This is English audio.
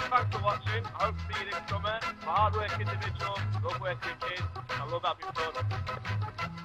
thanks for watching. I hope to see you next summer. Hard work individuals, love working with kids. I love having fun.